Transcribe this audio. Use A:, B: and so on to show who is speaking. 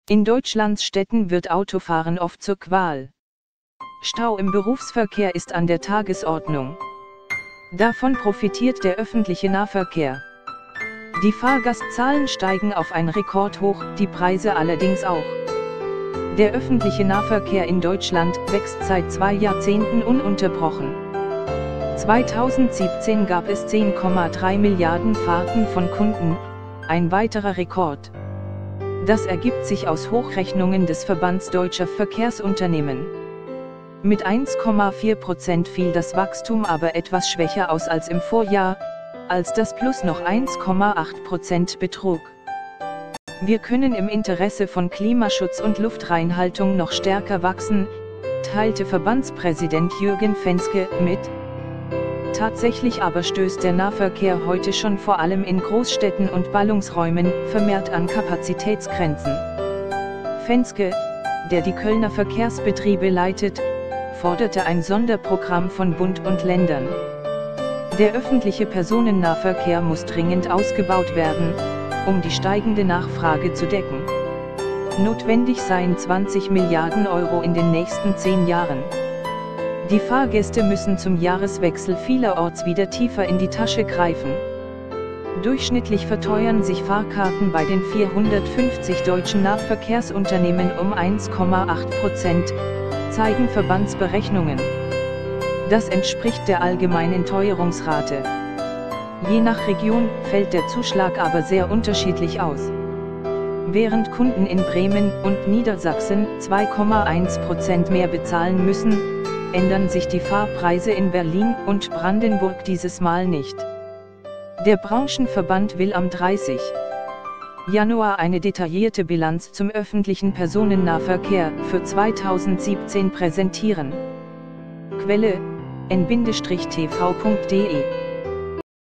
A: In Deutschlands Städten wird Autofahren oft zur Qual. Stau im Berufsverkehr ist an der Tagesordnung. Davon profitiert der öffentliche Nahverkehr. Die Fahrgastzahlen steigen auf ein Rekordhoch, die Preise allerdings auch. Der öffentliche Nahverkehr in Deutschland wächst seit 2 Jahrzehnten ununterbrochen. 2017 gab es 10,3 Milliarden Fahrten von Kunden, ein weiterer Rekord. Das ergibt sich aus Hochrechnungen des Verbands Deutscher Verkehrsunternehmen. Mit 1,4% fiel das Wachstum aber etwas schwächer aus als im Vorjahr, als das Plus noch 1,8% betrug. Wir können im Interesse von Klimaschutz und Luftreinhaltung noch stärker wachsen, teilte Verbandspräsident Jürgen Fenske mit. Tatsächlich aber stößt der Nahverkehr heute schon vor allem in Großstädten und Ballungsräumen vermehrt an Kapazitätsgrenzen. Fenske, der die Kölner Verkehrsbetriebe leitet, forderte ein Sonderprogramm von Bund und Ländern. Der öffentliche Personennahverkehr muss dringend ausgebaut werden, um die steigende Nachfrage zu decken. Notwendig seien 20 Milliarden Euro in den nächsten 10 Jahren. Die Fahrgäste müssen zum Jahreswechsel vielerorts wieder tiefer in die Tasche greifen. Durchschnittlich verteuern sich Fahrkarten bei den 450 deutschen Nahverkehrsunternehmen um 1,8%, zeigen Verbandsberechnungen. Das entspricht der allgemeinen Teuerungsrate. Je nach Region fällt der Zuschlag aber sehr unterschiedlich aus. Während Kunden in Bremen und Niedersachsen 2,1% mehr bezahlen müssen, ändern sich die Fahrpreise in Berlin und Brandenburg dieses Mal nicht. Der Branchenverband will am 30. Januar eine detaillierte Bilanz zum öffentlichen Personennahverkehr für 2017 präsentieren. Quelle: n-tv.de